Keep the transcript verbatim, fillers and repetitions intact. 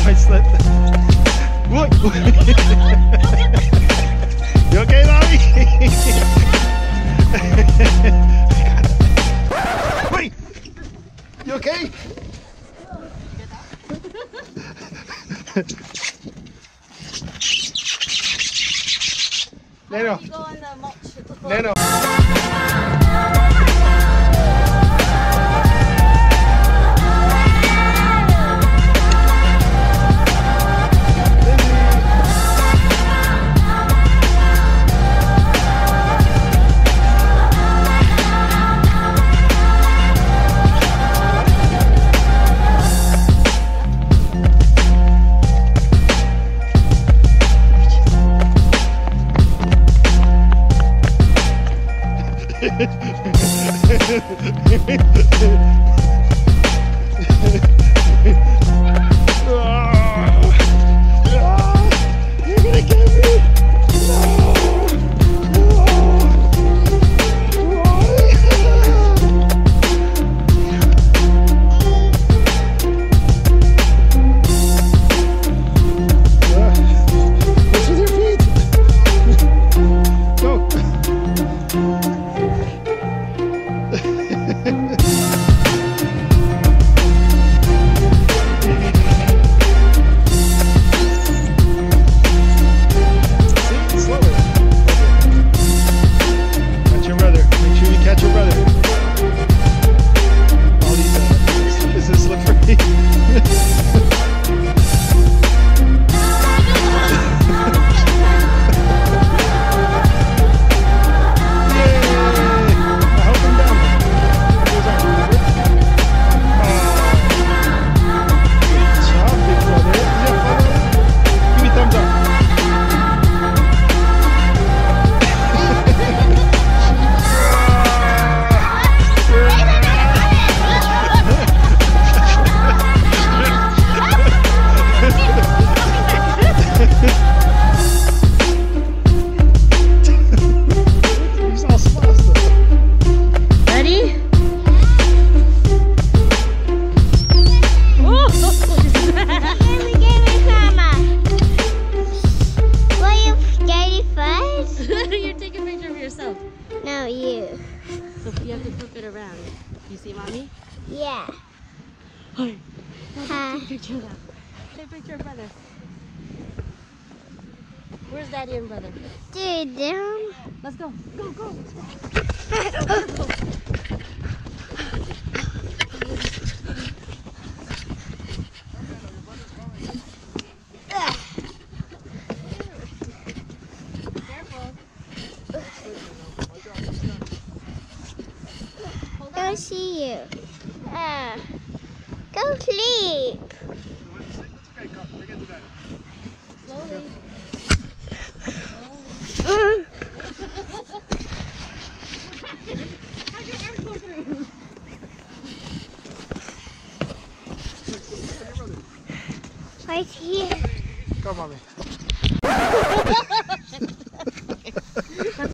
I slipped. What? You okay, Mommy? Wait! You okay? Neno. Neno. No, you. So you have to flip it around. You see, Mommy? Yeah. Hi. Hi. Take a picture of that. Take a picture of brother. Where's Daddy and brother? Dude, down. Let's go. Go, go. Go see you. Uh, go sleep. Slowly. Mm. Right here. Come, Mommy.